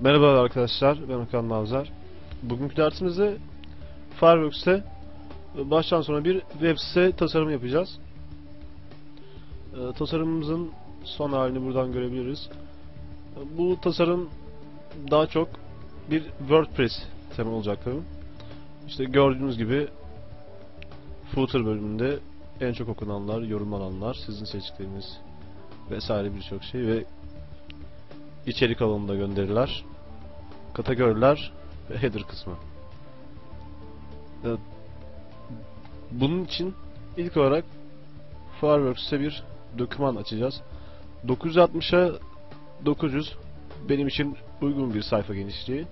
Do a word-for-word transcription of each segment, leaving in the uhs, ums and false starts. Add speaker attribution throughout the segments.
Speaker 1: Merhaba arkadaşlar, ben Okan Navzar. Bugünkü dersimizde Fireworks'te baştan sona bir web site tasarımı yapacağız. E, tasarımımızın son halini buradan görebiliriz. E, bu tasarım daha çok bir WordPress tema olacak tabii. İşte gördüğünüz gibi footer bölümünde en çok okunanlar, yorumlananlar, sizin seçtikleriniz vesaire birçok şey ve içerik alanında gönderiler, kategoriler ve header kısmı. Bunun için ilk olarak Fireworks'te bir doküman açacağız. dokuz yüz altmışa dokuz yüz benim için uygun bir sayfa genişliği.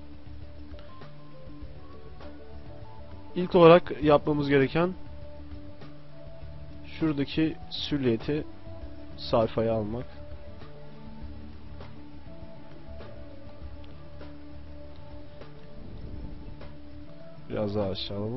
Speaker 1: İlk olarak yapmamız gereken şuradaki silüeti sayfaya almak. Biraz daha aşağı alalım.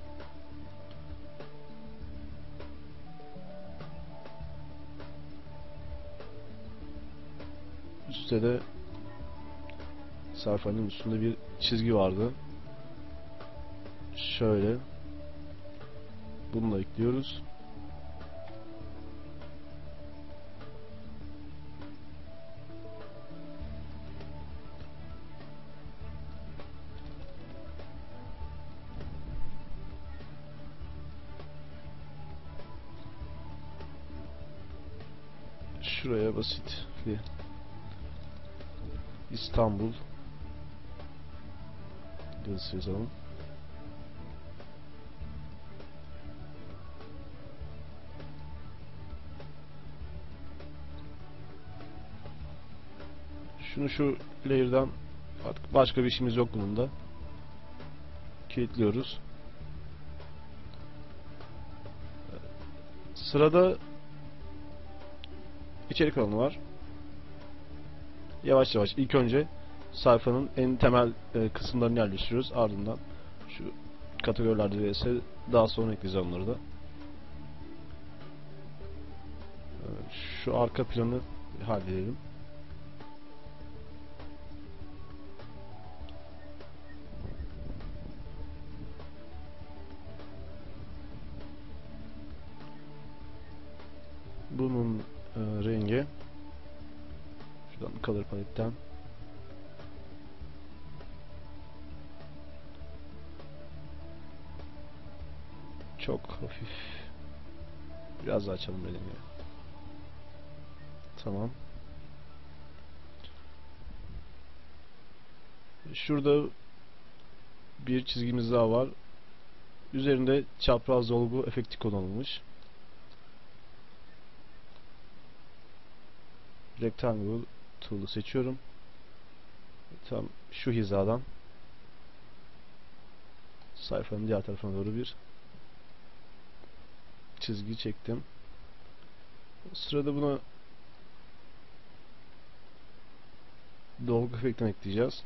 Speaker 1: Üstte de sayfanın üstünde bir çizgi vardı. Şöyle. Bunu da ekliyoruz. Şuraya basit bir İstanbul yazısı yazalım. Şunu şu layer'dan, artık başka bir işimiz yok bunun da, kilitliyoruz. Sırada içerik alanı var. Yavaş yavaş ilk önce sayfanın en temel e, kısımlarını yerleştiriyoruz. Ardından şu kategorilerde vs daha sonra ekleyeceğiz onları da. E, şu arka planı halledelim. Bunun e, rengi şuradan color paletten çok hafif, biraz daha açalım rengi. Tamam. Şurada bir çizgimiz daha var. Üzerinde çapraz dolgu efekti kullanılmış. Rectangle tool'u seçiyorum. Tam şu hizadan sayfanın diğer tarafına doğru bir çizgi çektim. Sırada buna dolgu efektini ekleyeceğiz.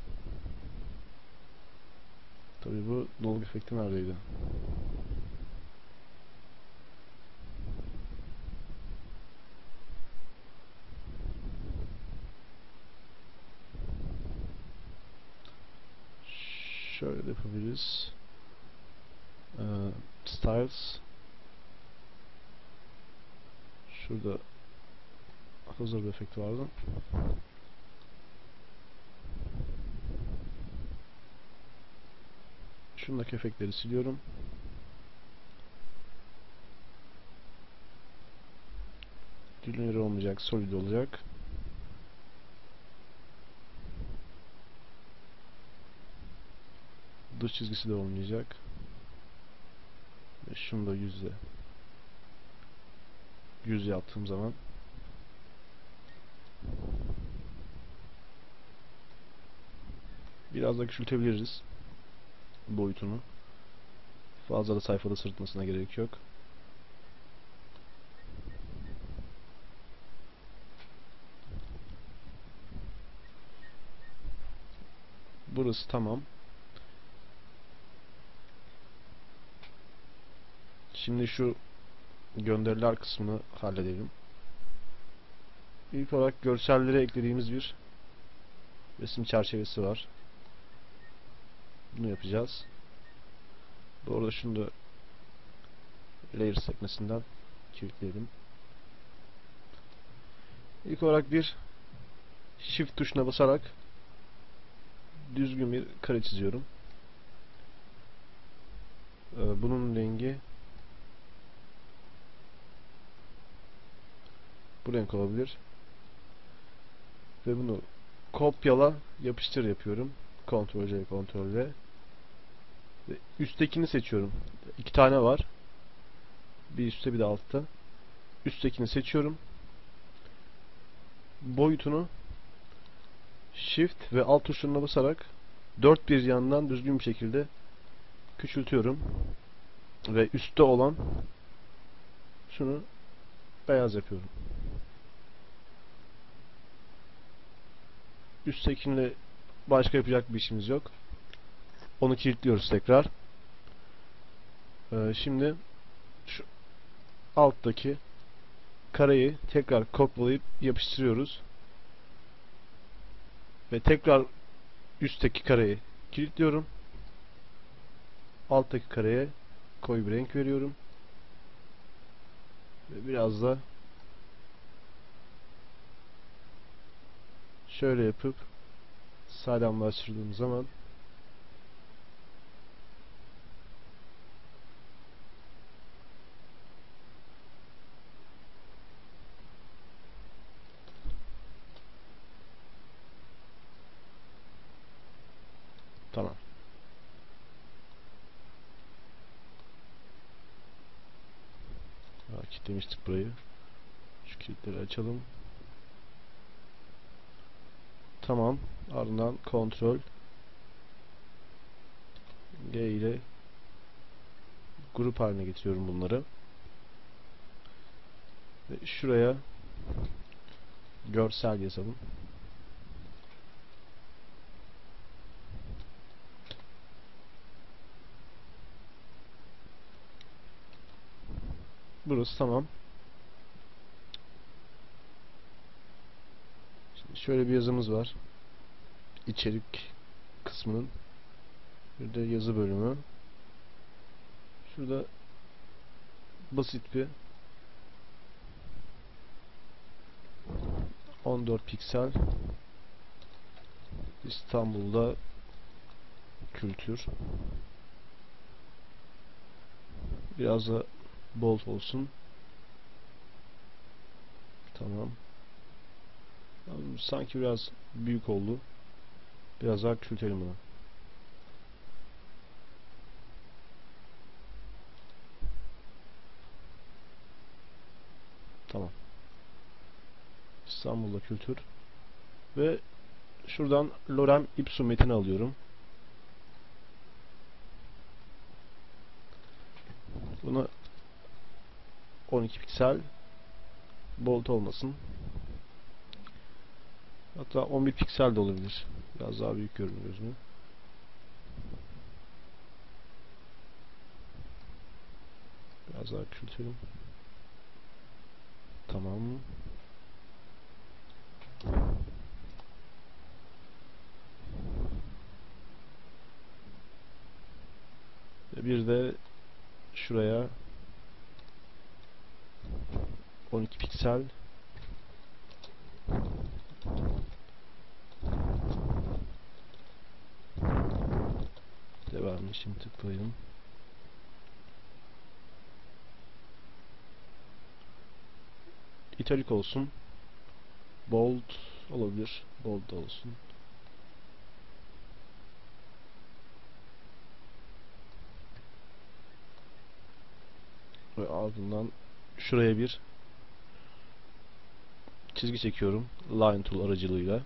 Speaker 1: Tabii bu dolgu efekti neredeydi? Şöyle de yapabiliriz. Ee, Styles. Şurada hazır bir efekt vardı. Şundaki efektleri siliyorum. Linear olmayacak, solid olacak. Dış çizgisi de olmayacak. Ve şunu da yüzde yüz yaptığım zaman biraz da küçültebiliriz boyutunu. Fazla da sayfada sırıtmasına gerek yok. Burası tamam. Şimdi şu gönderiler kısmını halledelim. İlk olarak görsellere eklediğimiz bir Resim çerçevesi var. Bunu yapacağız. Bu arada şunu da Layers sekmesinden kilitleyelim. İlk olarak bir Shift tuşuna basarak düzgün bir kare çiziyorum. Ee, bunun rengi bu renk olabilir. Ve bunu kopyala, yapıştır yapıyorum. Ctrl C, Ctrl V. Ve üsttekini seçiyorum. İki tane var. Bir üstte bir de altta. Üsttekini seçiyorum. Boyutunu Shift ve Alt tuşlarına basarak dört bir yandan düzgün bir şekilde küçültüyorum. Ve üstte olan şunu beyaz yapıyorum. Üsttekinle başka yapacak bir işimiz yok. Onu kilitliyoruz tekrar. Ee, şimdi şu alttaki kareyi tekrar kopyalayıp yapıştırıyoruz. Ve tekrar üstteki kareyi kilitliyorum. Alttaki kareye koyu bir renk veriyorum. Ve biraz da şöyle yapıp sağlamlaştırdığım zaman tamam. Ha, kilitlemiştik burayı. Şu kilitleri açalım. Tamam. Ardından Ctrl G ile grup haline getiriyorum bunları. Ve şuraya görsel yazalım. Burası tamam. Şimdi şöyle bir yazımız var. İçerik kısmının. Bir de yazı bölümü. Şurada basit bir on dört piksel İstanbul'da kültür. Biraz da bold olsun. Tamam. Sanki biraz büyük oldu. Biraz daha küçültelim bunu. Tamam. İstanbul'da kültür. Ve şuradan Lorem Ipsum metini alıyorum. Buna on iki piksel bold olmasın. Hatta on bir piksel de olabilir. Biraz daha büyük görünüyor gözüme. Biraz daha küçültelim. Tamam. Ve bir de şuraya on iki piksel devamını şimdi tıklayalım. İtalik olsun. Bold olabilir. Bold da olsun. Ve ardından şuraya bir çizgi çekiyorum. Line Tool aracılığıyla.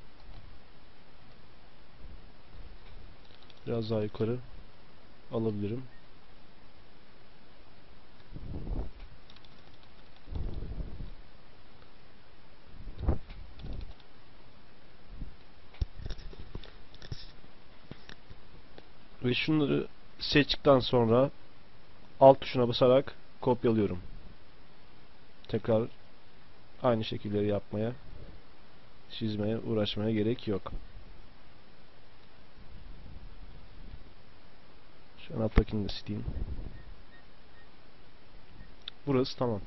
Speaker 1: Biraz daha yukarı alabilirim. Ve şunları seçtikten sonra alt tuşuna basarak kopyalıyorum. Tekrar aynı şekilleri yapmaya, çizmeye, uğraşmaya gerek yok. Şu alttakini de sileyim. Burası tamam.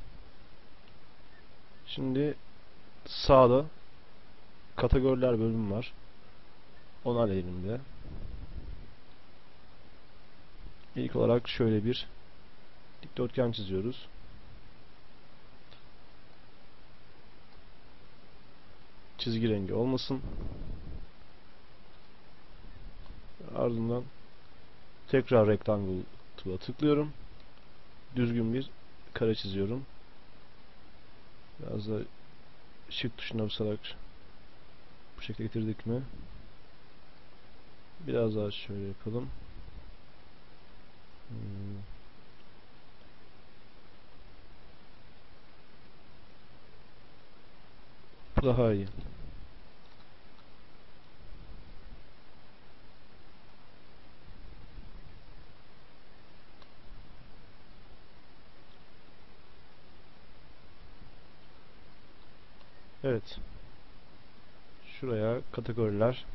Speaker 1: Şimdi sağda kategoriler bölümü var. Onu halledelim de. İlk olarak şöyle bir dikdörtgen çiziyoruz. Çizgi rengi olmasın. Ardından tekrar rectangle tool'a tıklıyorum. Düzgün bir kare çiziyorum. Biraz da shift tuşuna basarak bu şekilde getirdik mi? Biraz daha şöyle yapalım. Hmm. Bu daha iyi. Evet. Şuraya kategoriler.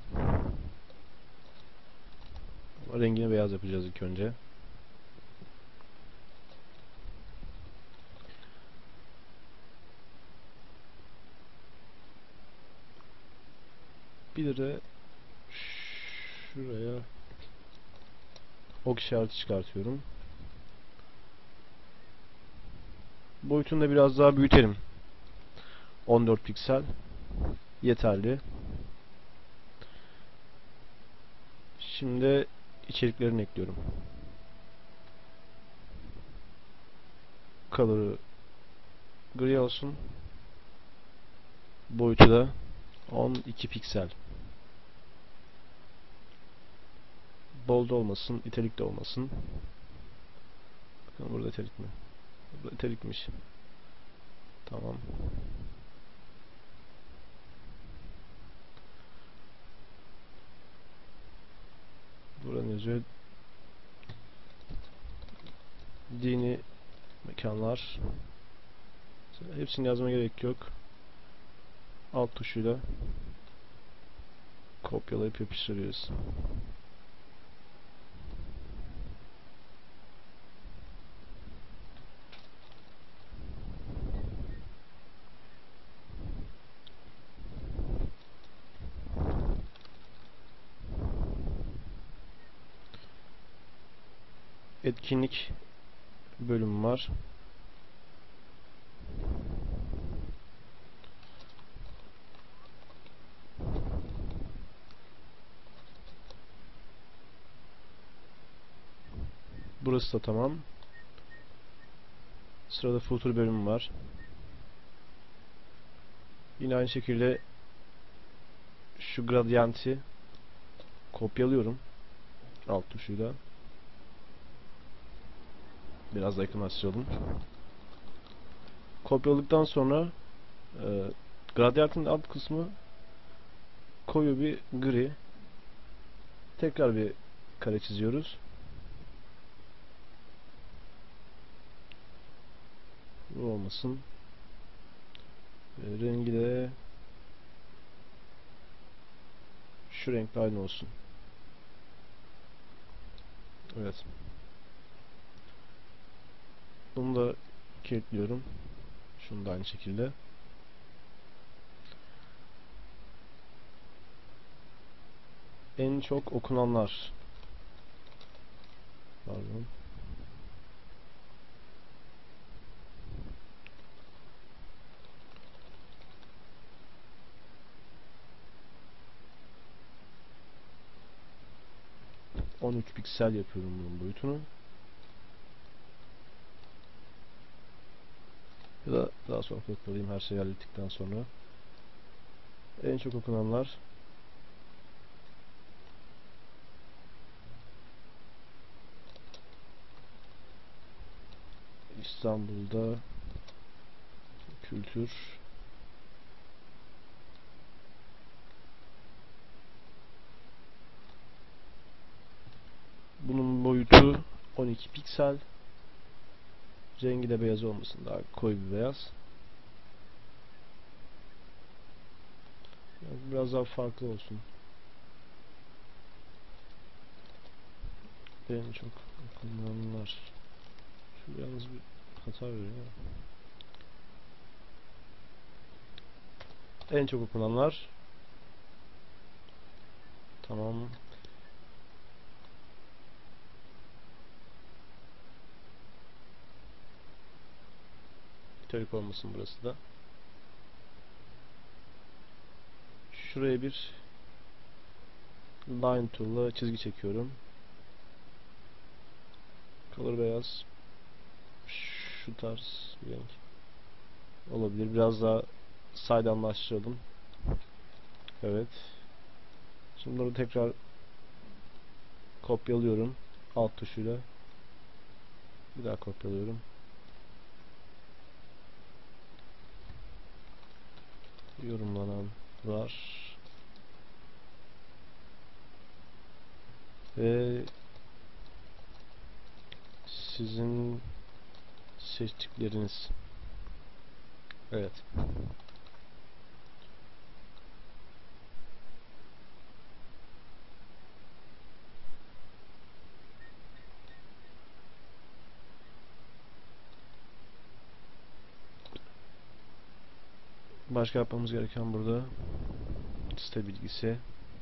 Speaker 1: Rengini beyaz yapacağız ilk önce. Bir de şuraya ok işareti çıkartıyorum. Boyutunu da biraz daha büyütelim. on dört piksel yeterli. Şimdi içeriklerini ekliyorum. Color'ı gri olsun. Boyutu da on iki piksel. Bold olmasın, italik de olmasın. Bakın burada italik mi? Burada italikmiş. Tamam. Burada yazıyor? Dini mekanlar. Hepsini yazmaya gerek yok. Alt tuşuyla kopyalayıp yapıştırıyoruz. Etkinlik bölümü var. Burası da tamam. Sırada footer bölümü var. Yine aynı şekilde şu gradiyenti kopyalıyorum. Alt tuşuyla. Biraz da yakınlaştıralım. Kopyaladıktan sonra e, gradiyentin alt kısmı koyu bir gri. Tekrar bir kare çiziyoruz. Bu olmasın. E, rengi de şu renkle aynı olsun. Evet. Bunu da kilitliyorum. Şunu da aynı şekilde. En çok okunanlar. Pardon. on üç piksel yapıyorum bunun boyutunu. Ya da daha sonra kopyalayayım her şeyi hallettikten sonra. En çok okunanlar İstanbul'da kültür bunun boyutu on iki piksel, rengi de beyaz olmasın, daha koyu bir beyaz. Biraz daha farklı olsun. En çok kullanılanlar. Şu yalnız bir hata veriyor. En çok okulanlar. Tamam. Teorik olmasın burası da. Şuraya bir line tool'la çizgi çekiyorum. Color beyaz. Şu tarz bir renk olabilir. Biraz daha saydamlaştıralım. Evet. Şimdi bunu tekrar kopyalıyorum. Alt tuşuyla. Bir daha kopyalıyorum. Yorumlanan var. Ve sizin seçtikleriniz. Evet. Başka yapmamız gereken burada site bilgisi.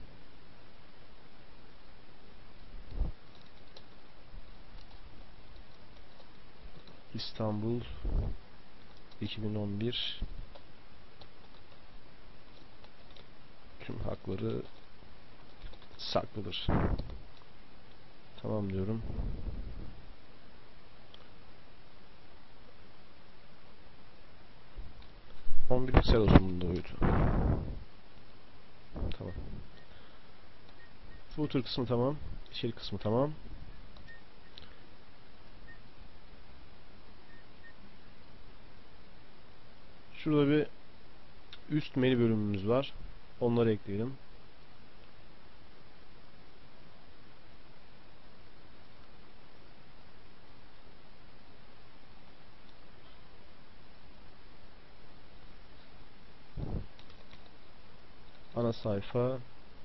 Speaker 1: İstanbul iki bin on bir tüm hakları saklıdır. Tamam diyorum. on bir piksel olsun bunda boyutu. Tamam. Footer kısmı tamam. İçerik kısmı tamam. Şurada bir üst menü bölümümüz var. Onları ekleyelim. Ana sayfa,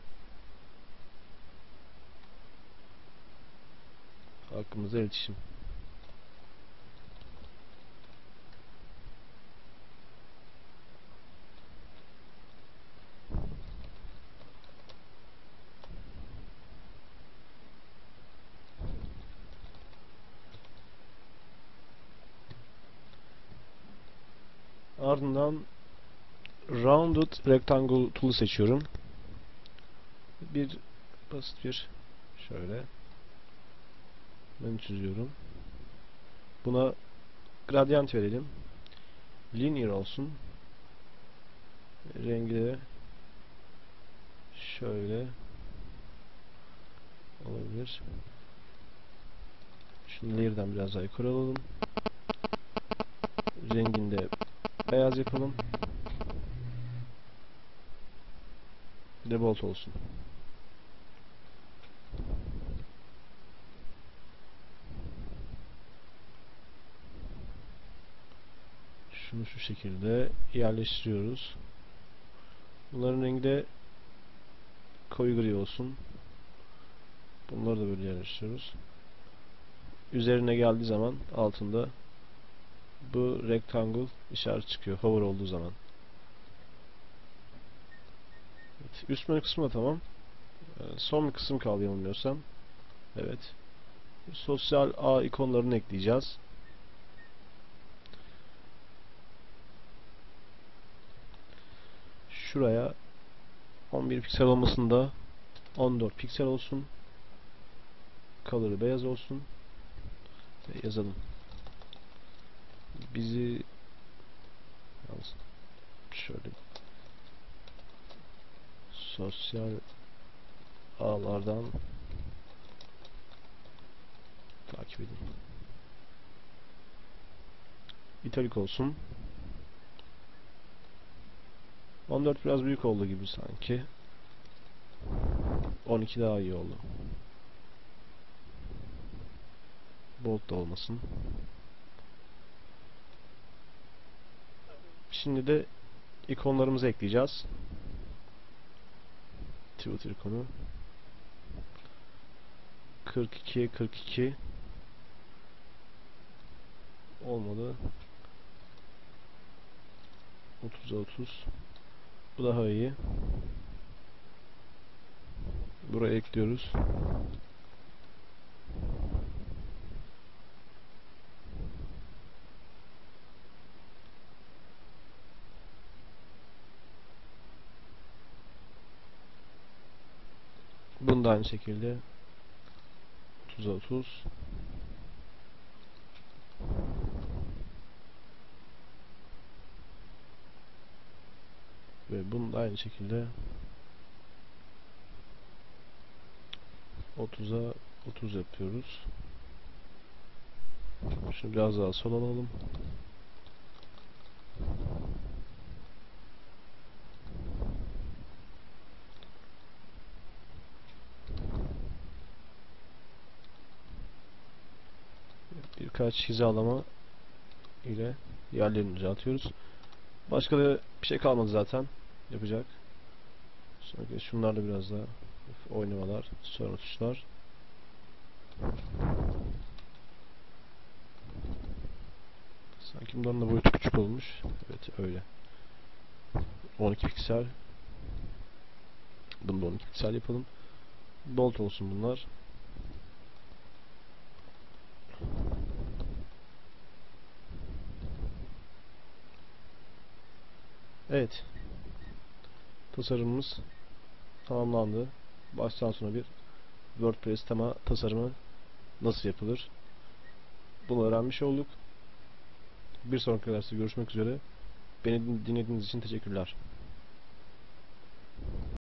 Speaker 1: hakkımızda iletişim. Ardından Rounded Rectangle Tool'u seçiyorum. Bir basit bir şöyle menü çiziyorum. Buna gradient verelim. Linear olsun. Rengi de şöyle olabilir. Şunu layer'dan biraz daha yukarı alalım. Rengini de beyaz yapalım. Default olsun. Şunu şu şekilde yerleştiriyoruz. Bunların rengi de koyu gri olsun. Bunları da böyle yerleştiriyoruz. Üzerine geldiği zaman altında bu rectangle işaret çıkıyor. Hover olduğu zaman. Evet, üst menü kısmı da tamam. Son bir kısım kaldı yanılmıyorsam. Evet. Sosyal ağ ikonlarını ekleyeceğiz. Şuraya on bir piksel olmasında on dört piksel olsun. Color'ı beyaz olsun. Ve yazalım. Bizi şöyle sosyal ağlardan takip edin. İtalik olsun. on dört biraz büyük oldu gibi sanki. on iki daha iyi oldu. Bold da olmasın. Şimdi de ikonlarımızı ekleyeceğiz. Twitter ikonu. kırk ikiye kırk iki olmadı. otuza otuz. Bu daha iyi. Buraya ekliyoruz. Bunu da aynı şekilde otuza otuz. Ve bunu da aynı şekilde otuza otuz yapıyoruz. Şunu biraz daha sol alalım. Birkaç hizalama ile yerlerini düzeltiyoruz. Başka da bir şey kalmadı zaten yapacak. Sonra şunlarla biraz daha oynamalar, sonra tuşlar. Sanki bunların da boyutu küçük olmuş. Evet öyle. on iki piksel. Bunu da on iki piksel yapalım. Bolt olsun bunlar. Evet. Tasarımımız tamamlandı. Baştan sona bir WordPress tema tasarımı nasıl yapılır? Bunu öğrenmiş olduk. Bir sonraki derste görüşmek üzere. Beni dinlediğiniz için teşekkürler.